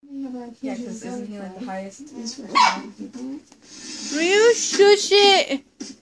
Yeah, because isn't he like the highest? Ryu, shush it!